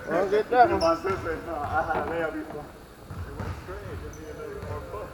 Don't get that one. My sister, no, I had a layup before. It went straight, it just needed a little more push.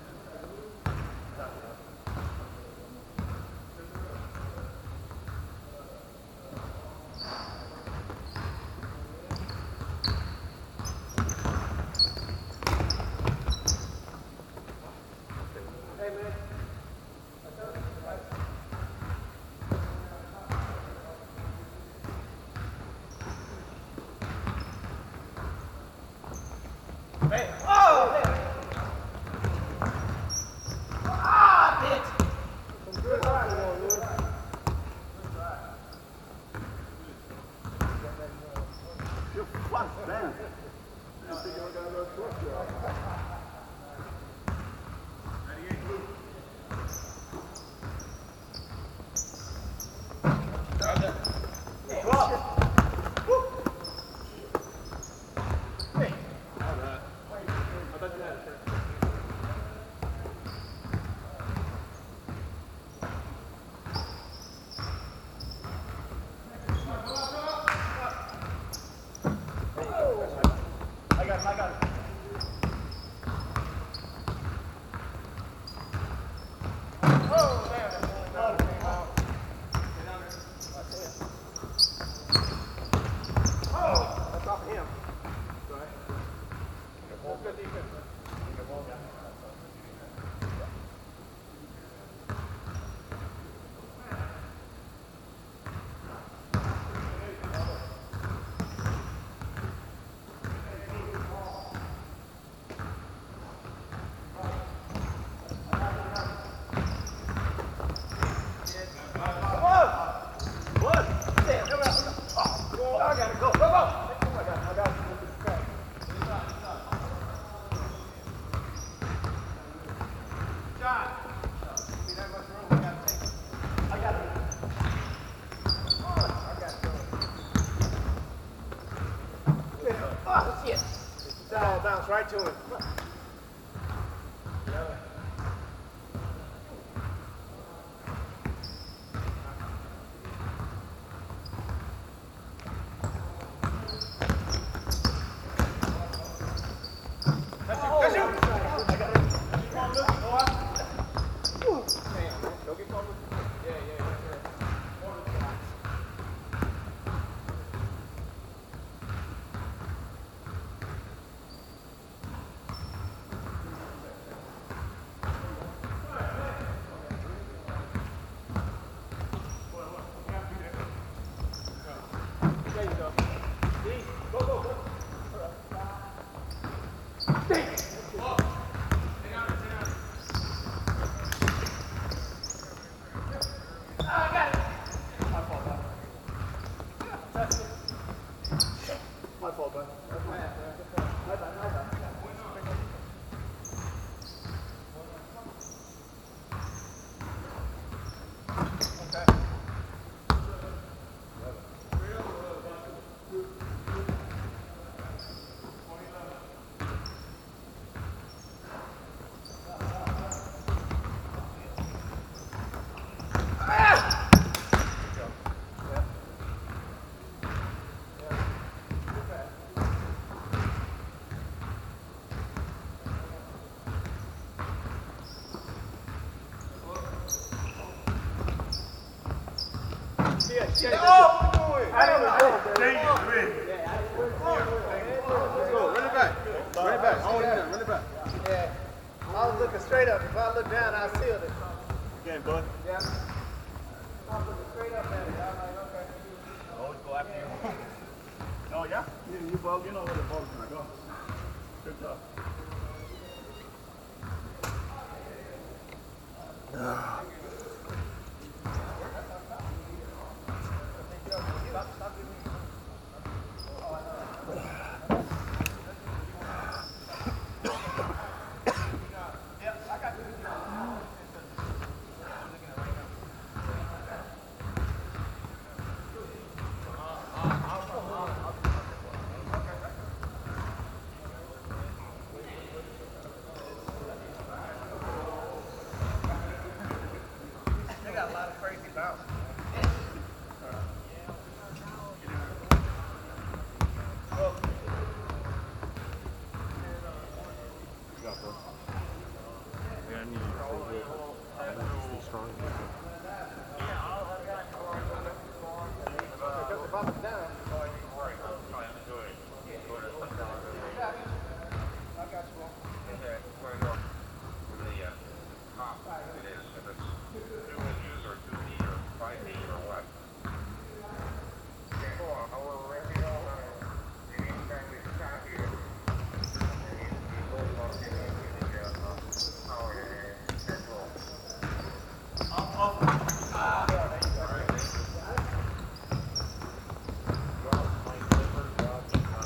Bounce right to him. I was looking straight up. If I look down, I sealed it. Again, bud. Yeah. I was looking straight up at it. I was like, okay. Always go after you. Oh, yeah? You ball, you know where the ball's going to go. Good job.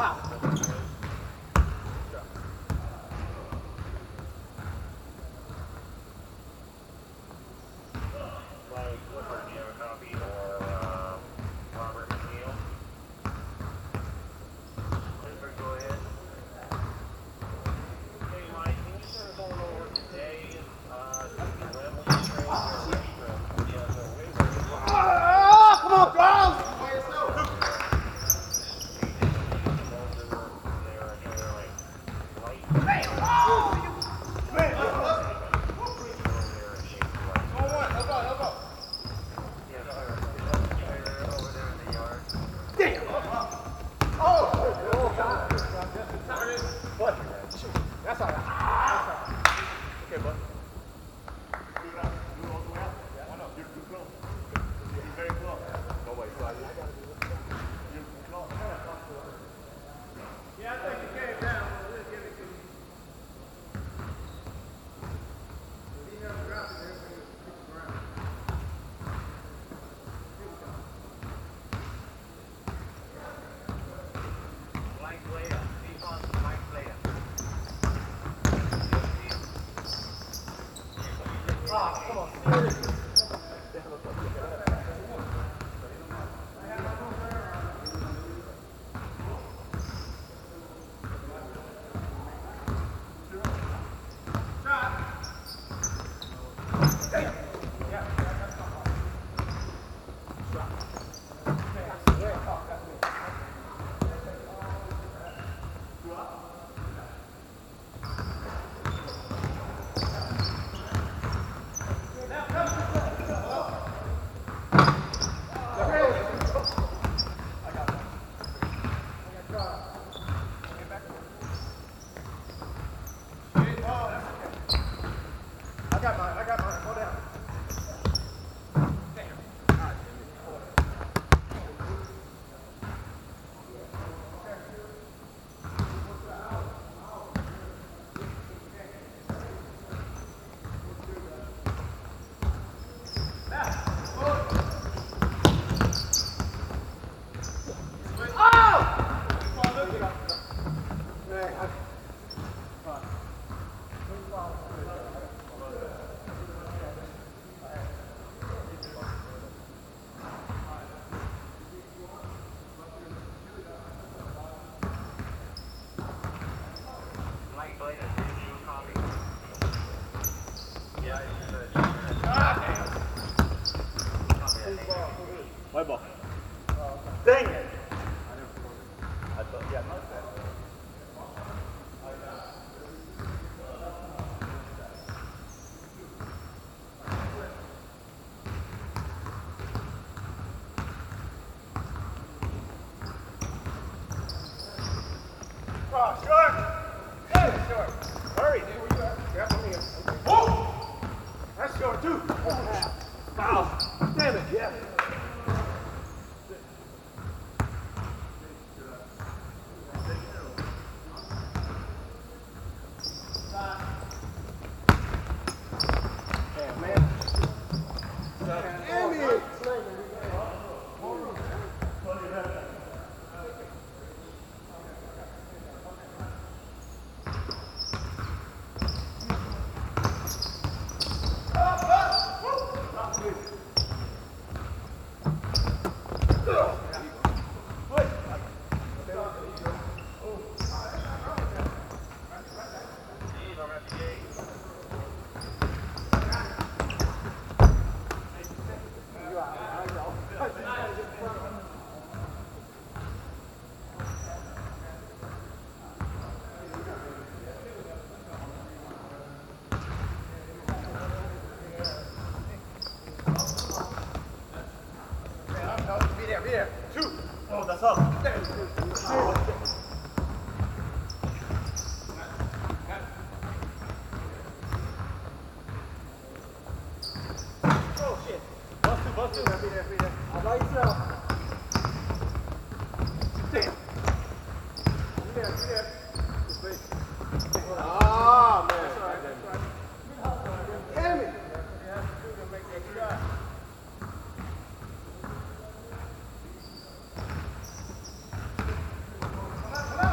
White ball. Dang it! I thought, yeah, not that. Short! Hey, short! Hurry! Whoa! That's short too! Foul! Damn it, yeah! Be there. Shoot. Oh, that's up. Oh, shit. Bust two. Be there. All by yourself. Damn. Be there. Ah, man. That's all right. Damn it. Come on.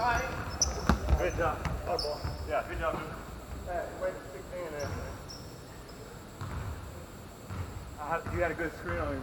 Good job. Oh, boy. Yeah, good job, dude. Yeah, way to stick me in there. You got a good screen on you.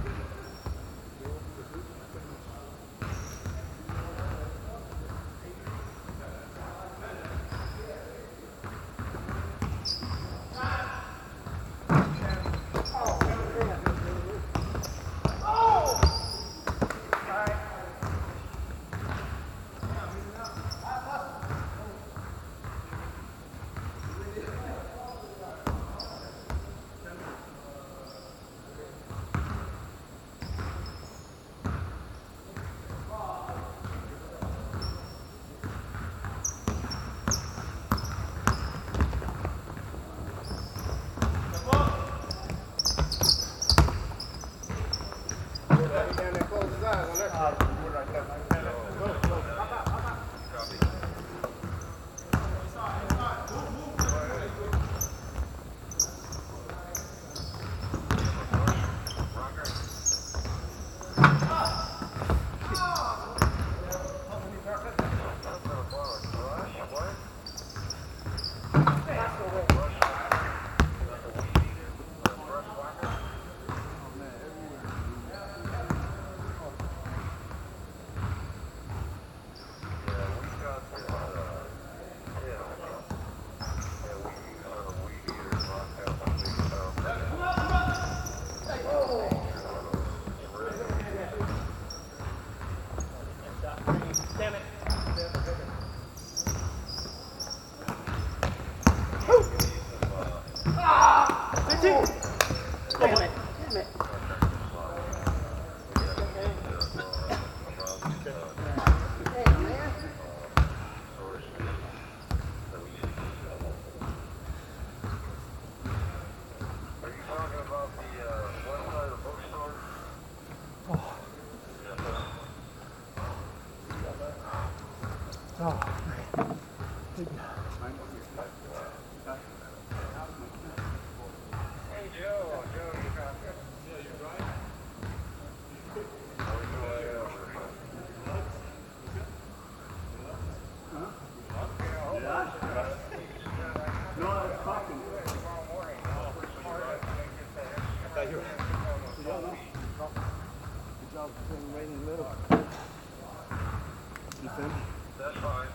That's fine.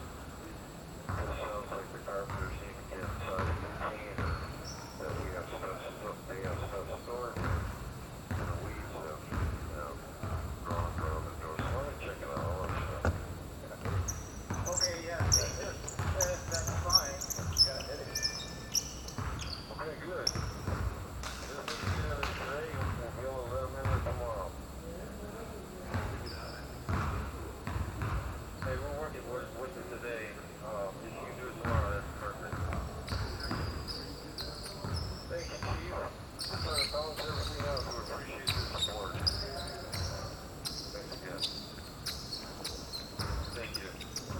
It sounds like the carpenters need to get inside the container that we have stuff, they have stuff stored in. And the weeds have, grown around the door. So I'm gonna check it out, all that stuff. Okay, yeah, that's fine. Okay, good. This is together today, and we'll be able to let them in there tomorrow. Hey, we're working with it today. If you can do it tomorrow, that's perfect. Thank you, Chief. I'm trying to balance everything out. We appreciate your support. Thanks again. Thank you.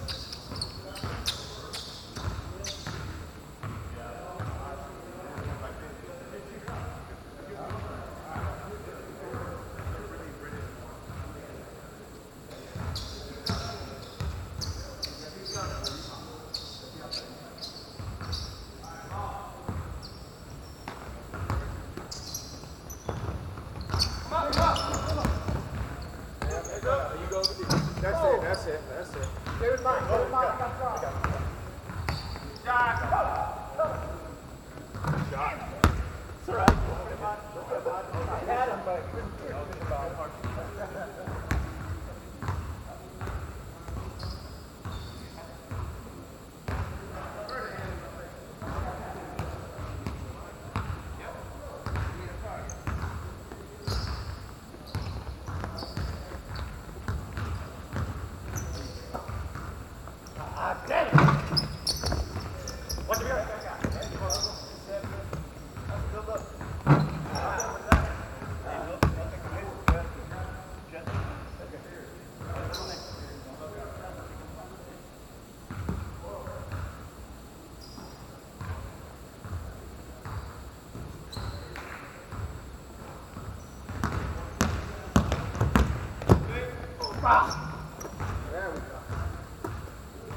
That's it. Give it mine. I got it. Shot. It's all right. I had him, but he couldn't do it about it. There we go.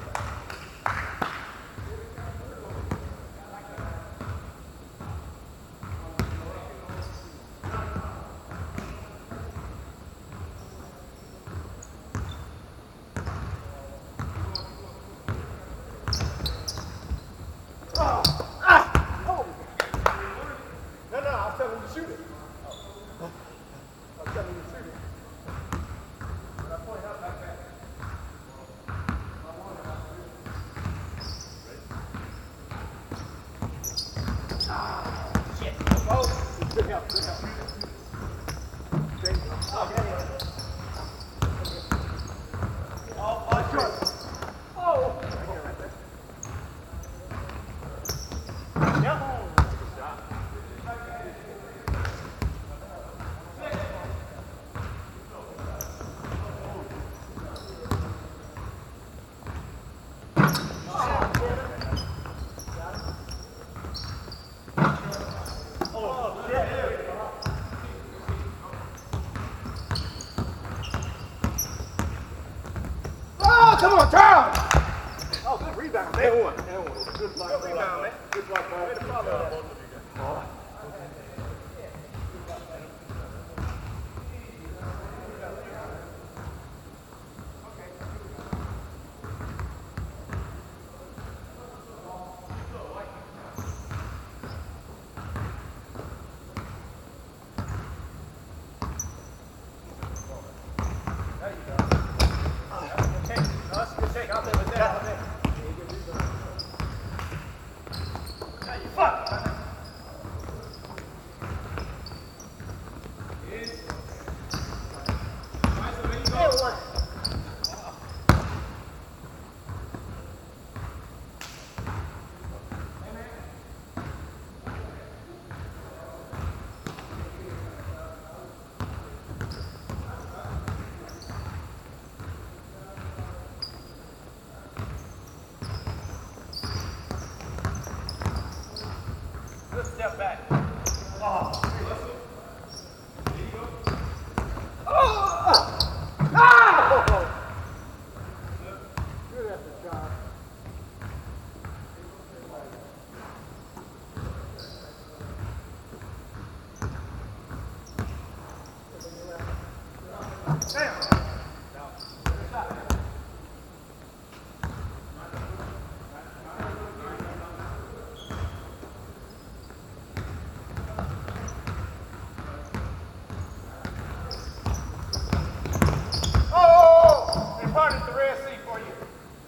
Good help, good help. Oh, short. Oh! Yep. Oh, come on, Charles! Oh, good rebound, man. Good block, good rebound, man. Good block, man. Way to follow that. Good step back. Oh. Good effort, John. Oh! They parted the Red Sea for you.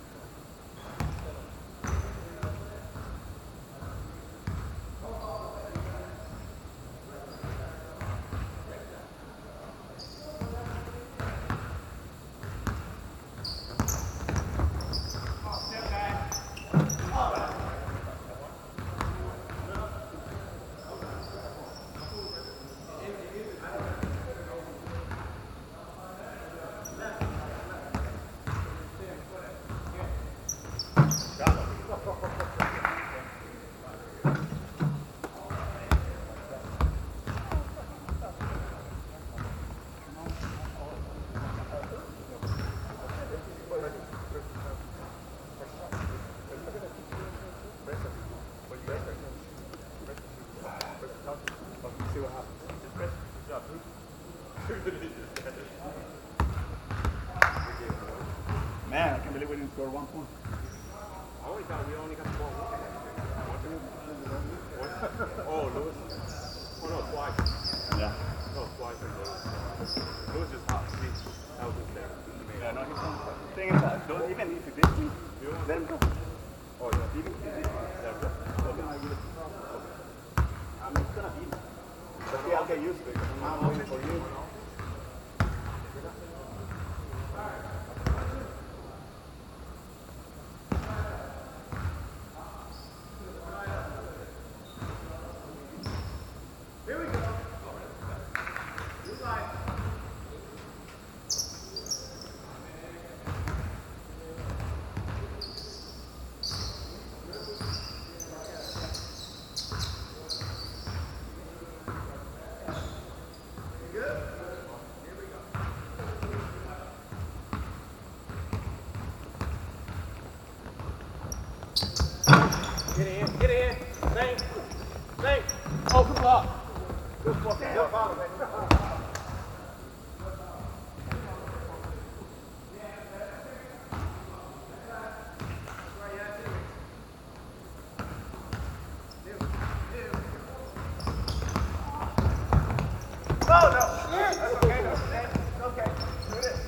Man, I can't believe we didn't score 1 point. We only got the ball once. Oh, Lewis. Oh, no, twice. Yeah. No, twice. Lewis just hot. That was his thing. Yeah, no, he's on. The thing is that even if he did win, then go. Oh, yeah. Even if he did, I mean, it's gonna be. But yeah, I'll get used to it. I'm waiting for you. Get in. Thank. Oh, good block. Good block. Good follow, man. Oh, no. That's okay. That's okay. Do this.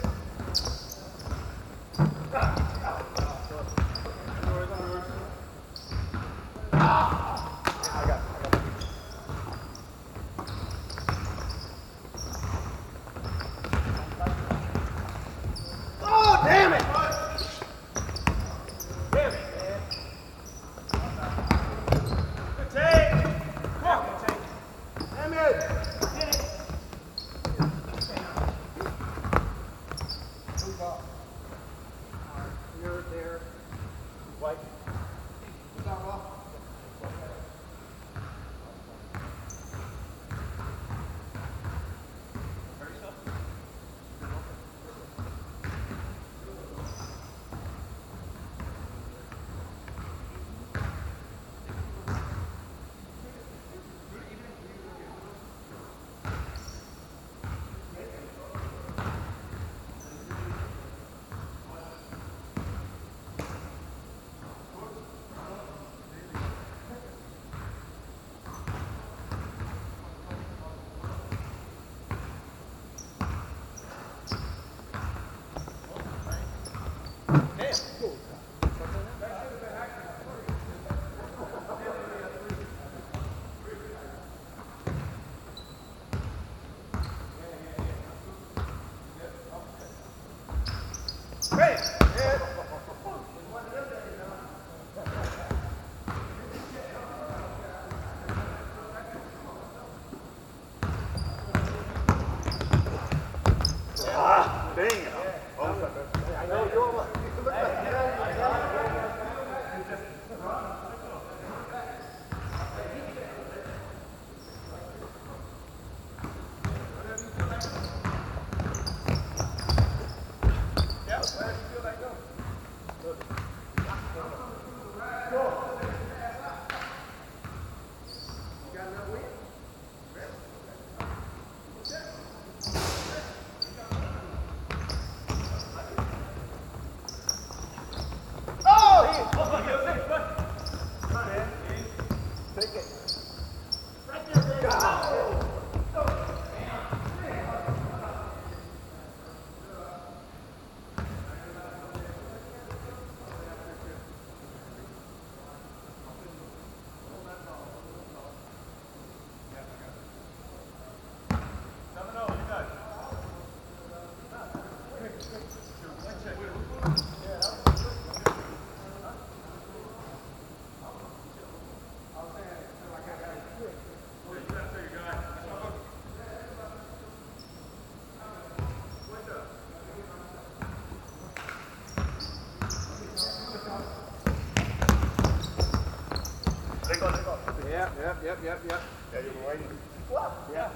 Yep. Yeah, you were waiting. Yeah.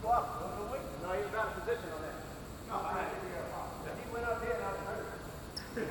No, he was out of position on that. He went up there and I was hurt.